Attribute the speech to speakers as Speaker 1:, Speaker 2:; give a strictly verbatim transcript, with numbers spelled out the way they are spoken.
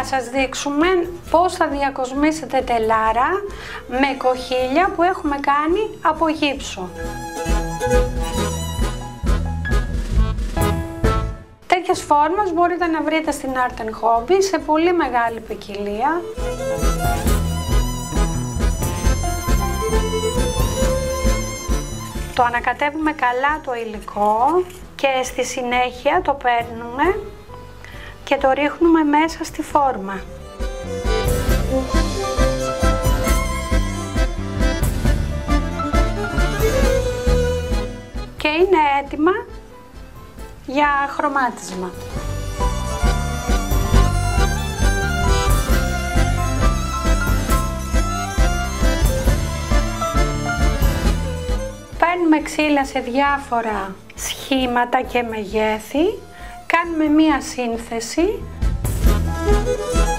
Speaker 1: σας δείξουμε πώς θα διακοσμήσετε τελάρα με κοχύλια που έχουμε κάνει από γύψο. Τέτοιες φόρμες μπορείτε να βρείτε στην Art and Hobby σε πολύ μεγάλη ποικιλία. Το ανακατεύουμε καλά το υλικό και στη συνέχεια το παίρνουμε και το ρίχνουμε μέσα στη φόρμα. Και είναι έτοιμα για χρωμάτισμα. Παίρνουμε ξύλα σε διάφορα σχήματα και μεγέθη, κάνουμε μία σύνθεση